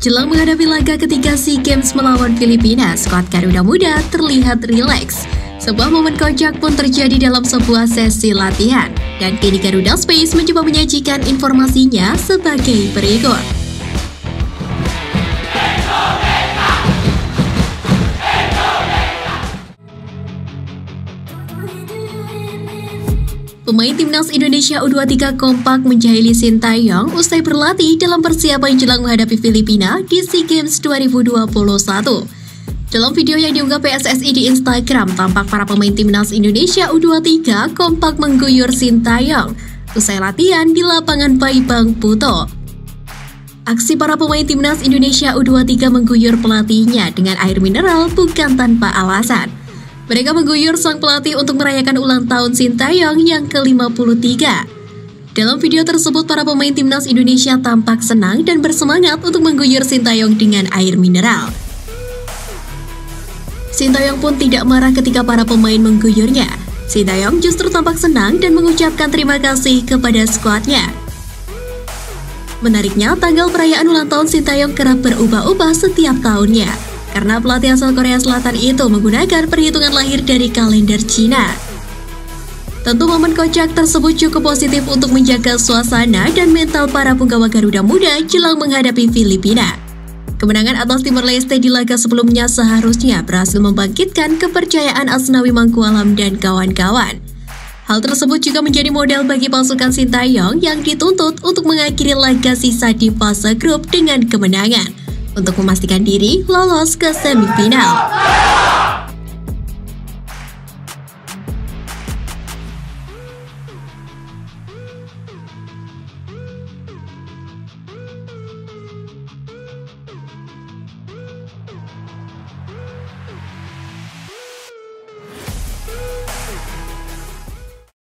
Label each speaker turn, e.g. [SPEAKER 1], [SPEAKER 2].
[SPEAKER 1] Jelang menghadapi laga ketiga SEA Games melawan Filipina, skuad Garuda Muda terlihat rileks. Sebuah momen kocak pun terjadi dalam sebuah sesi latihan. Dan kini Garuda Space mencoba menyajikan informasinya sebagai berikut. Pemain Timnas Indonesia U23 kompak menjahili Sintayong usai berlatih dalam persiapan jelang menghadapi Filipina di SEA Games 2021. Dalam video yang diunggah PSSI di Instagram, tampak para pemain Timnas Indonesia U23 kompak mengguyur Sintayong usai latihan di lapangan Baibang Puto. Aksi para pemain Timnas Indonesia U23 mengguyur pelatihnya dengan air mineral bukan tanpa alasan. Mereka mengguyur sang pelatih untuk merayakan ulang tahun Sintayong yang ke-53. Dalam video tersebut, para pemain Timnas Indonesia tampak senang dan bersemangat untuk mengguyur Sintayong dengan air mineral. Sintayong pun tidak marah ketika para pemain mengguyurnya. Sintayong justru tampak senang dan mengucapkan terima kasih kepada skuadnya. Menariknya, tanggal perayaan ulang tahun Sintayong kerap berubah-ubah setiap tahunnya, karena pelatih asal Korea Selatan itu menggunakan perhitungan lahir dari kalender Cina. Tentu momen kocak tersebut cukup positif untuk menjaga suasana dan mental para punggawa Garuda Muda jelang menghadapi Filipina. Kemenangan atas Timor Leste di laga sebelumnya seharusnya berhasil membangkitkan kepercayaan Asnawi Mangkualam dan kawan-kawan. Hal tersebut juga menjadi modal bagi pasukan Sintayong yang dituntut untuk mengakhiri laga sisa di fase grup dengan kemenangan untuk memastikan diri lolos ke semifinal.